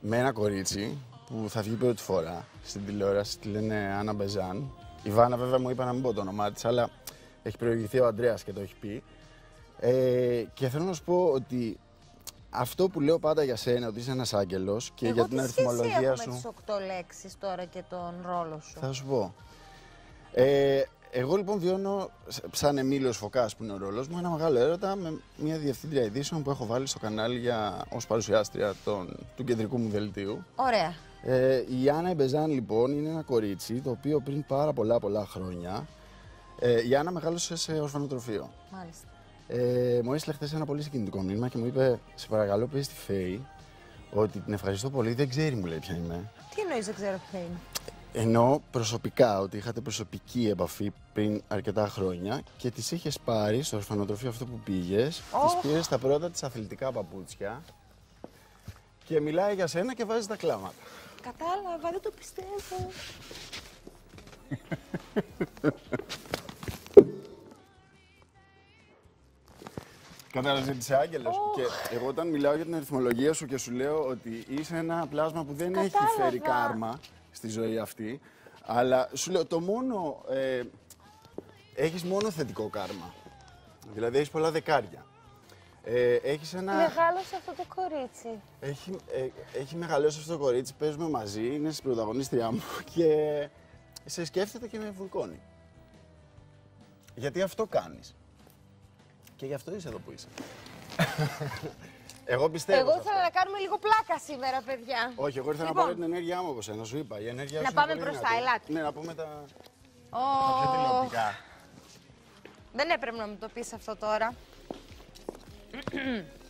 με ένα κορίτσι που θα βγει πρώτη φορά στην τηλεόραση, τη λένε Άννα Μπεζάν. Η Βάνα βέβαια μου είπε να μην πω το όνομά της, αλλά έχει προηγηθεί ο Ανδρέας και το έχει πει. Και θέλω να σου πω ότι αυτό που λέω πάντα για σένα, ότι είσαι ένας άγγελος και για την αριθμολογία σου. Με τις 8 λέξεις τώρα και τον ρόλο σου. Θα σου πω. Εγώ λοιπόν βιώνω σαν Εμίλιος Φωκάς που είναι ο ρόλος μου ένα μεγάλο έρωτα με μια διευθύντρια ειδήσεων που έχω βάλει στο κανάλι ως παρουσιάστρια του κεντρικού μου δελτίου. Ωραία. Η Άννα Μπεζάν λοιπόν είναι ένα κορίτσι το οποίο πριν πάρα πολλά χρόνια η Άννα μεγάλωσε σε ορφανοτροφείο. Μάλιστα. Μου έστειλε χθες ένα πολύ συγκινητικό μήνυμα και μου είπε: σε παρακαλώ, πες στη Φέη ότι την ευχαριστώ πολύ. Δεν ξέρει, μου λέει, ποια είμαι. Τι εννοείς, δεν ξέρω ποια είναι? Εννοώ προσωπικά, ότι είχατε προσωπική επαφή πριν αρκετά χρόνια και τις είχες πάρει στο ορφανοτροφείο αυτό που πήγες. Τις πήρες τα πρώτα της αθλητικά παπούτσια και μιλάει για σένα και βάζει τα κλάματα. Κατάλαβα, δεν το πιστεύω. Κατάλαβες ότι είσαι άγγελος. Και εγώ όταν μιλάω για την αριθμολογία σου και σου λέω ότι είσαι ένα πλάσμα που δεν έχει φέρει κάρμα στη ζωή αυτή, αλλά σου λέω το μόνο, έχεις μόνο θετικό κάρμα. Δηλαδή έχεις πολλά δεκάρια. Έχεις ένα... Μεγάλωσε αυτό το κορίτσι. Έχει μεγαλώσει αυτό το κορίτσι, παίζουμε μαζί, είναι στην πρωταγωνίστριά μου και σε σκέφτεται και με βουλκώνει. Γιατί αυτό κάνεις. Και γι' αυτό είσαι εδώ που είσαι. Εγώ πιστεύω. Εγώ ήθελα να κάνουμε λίγο πλάκα σήμερα, παιδιά. Όχι, εγώ ήρθα να πάρω την ενέργειά μου από σένα, σου είπα. Η ενέργειά να σου πάμε είναι πολύ μπροστά, δυνατή. ελάτε. Ναι, να πούμε τα πιο τηλεοπτικά. Δεν έπρεπε να μου το πεις αυτό τώρα.